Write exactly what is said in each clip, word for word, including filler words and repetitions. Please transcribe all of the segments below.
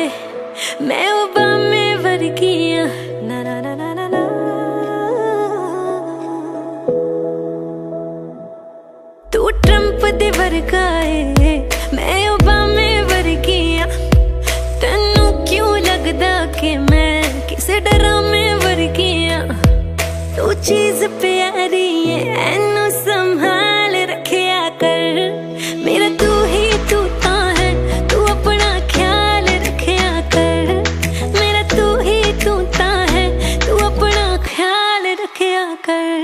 मैं ओबामे वर्गिया ना ना ना ना ना ना। तू ट्रंप दे वर्गा है, मैं ओबामे वर्गिया। तेनू क्यों लगदा कि मैं किसे ड्रामे वर्गिया। तू चीज प्यारी है, एनू संभाल रखिया कर। मेरा तू ही तू ता है, तू अपना ख्याल रखिया कर। मेरा तू ही तू ता है, तू अपना ख्याल रखिया कर।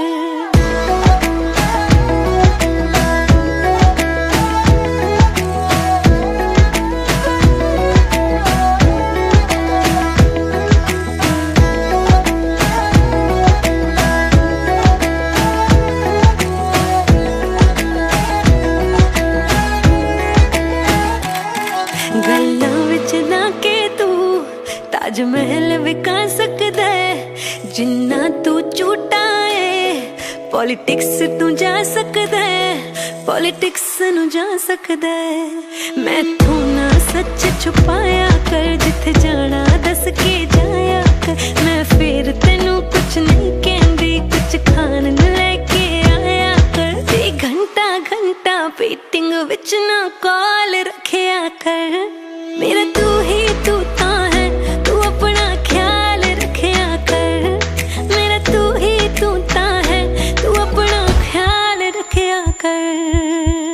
गल्लां विच ना के तू ताज महल विका सकदा है। जिन्ना तू झूठा है पॉलिटिक्स तू जा सकदा है। पॉलिटिक्स नू जा सकदा है। मैं तू ना सच छुपाया कर, जिथे जाना दस के जाया कर। मैं फिर तेनू कुछ नहीं कहंदी, कुछ खान नू लेके आया कर। ते घंटा घंटा वेटिंग विच ना कॉल रखिया कर। मेरा तू ही तू ता है, तू अपना ख्याल रखिया कर। मेरा तू ही तू ता है, तू अपना ख्याल रखिया कर।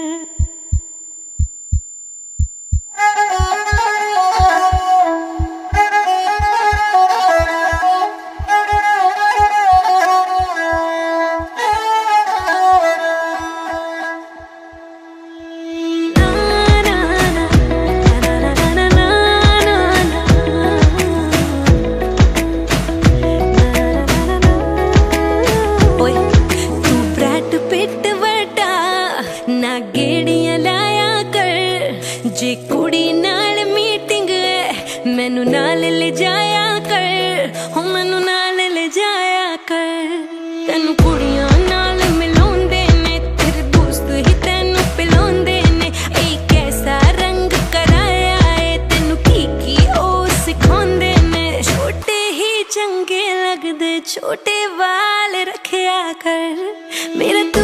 ना गेड़ियां लाया कर, जे कुड़ी नाल मीटिंग है मैनू नाल ले जाया कर। हो मैनू नाल ले जाया कर। तेनू कुड़ियां नाल मिलाउंदे ने, तेरे दोस्त ही तेनू पिलाउंदे ने। ए कैसा रंग कराया है, तेनू की की ओ सिखाउंदे ने। छोटे ही चंगे लगदे, छोटे वाल रखिया कर। मेरा